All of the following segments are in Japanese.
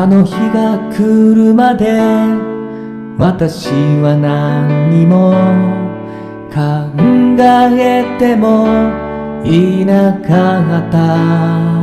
あの日が来るまで私は何も考えてもいなかった。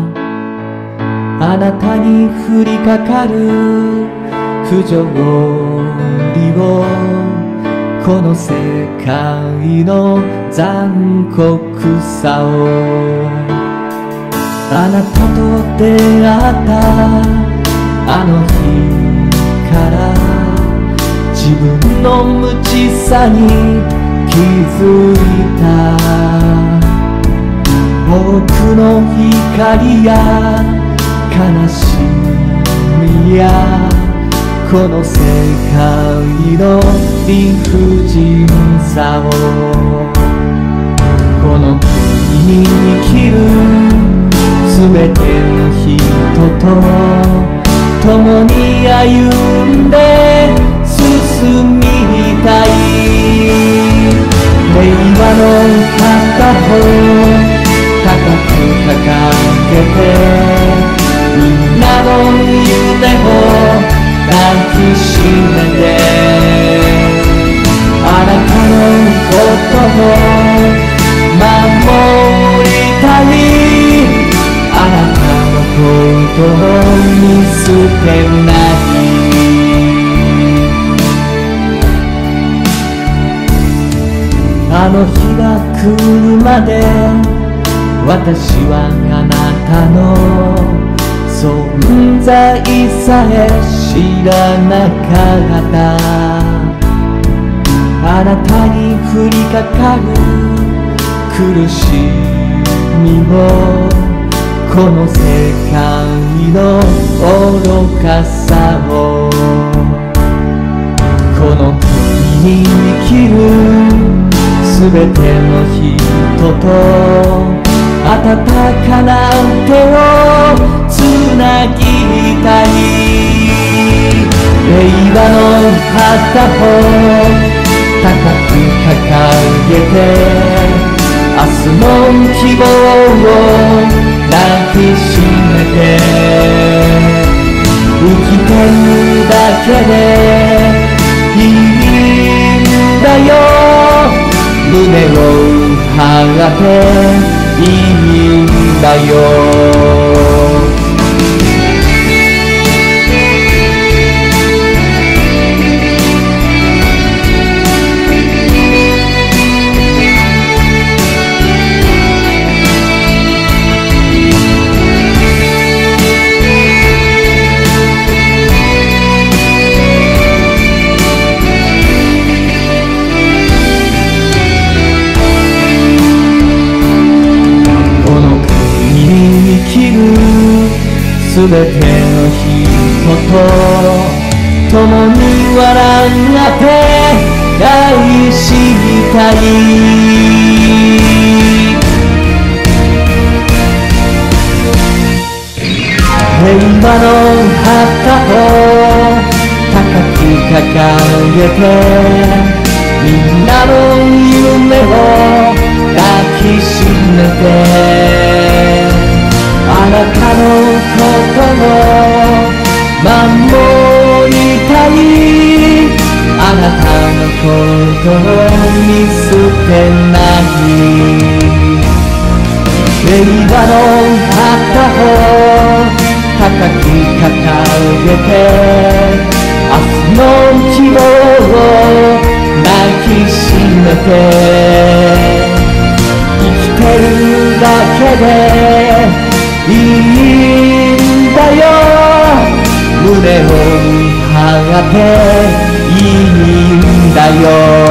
あなたに降りかかる不条理を、この世界の残酷さを、あなたと出会ったあの日から自分の無知さに気づいた。多くの光や悲しみやこの世界の理不尽さを、この国に生きるすべての人と共に歩んで進みたい。平和の旗を高く掲げて、みんなの夢を抱きしめて、あなたのことを守りたい。あなたのことを見捨てない。あの日が来るまで私はあなたの存在さえ知らなかった。あなたに降りかかる苦しみを、この世界の愚かさを、この国に生きるすべての人と温かな手をつなぎたい。平和の旗を高く掲げて、明日の希望を抱きしめて、生きてるだけでいいんだよ。胸を張っていいんだよ。すべての人と共に笑って愛したい。平和の旗を高く掲げて、みんなの夢を抱きしめて、あなたのことを守りたい。あなたのことを見捨てない。平和の旗を高く掲げて、明日の希望を抱きしめて、生きてるだけでいいんだよ。胸を張っていいんだよ。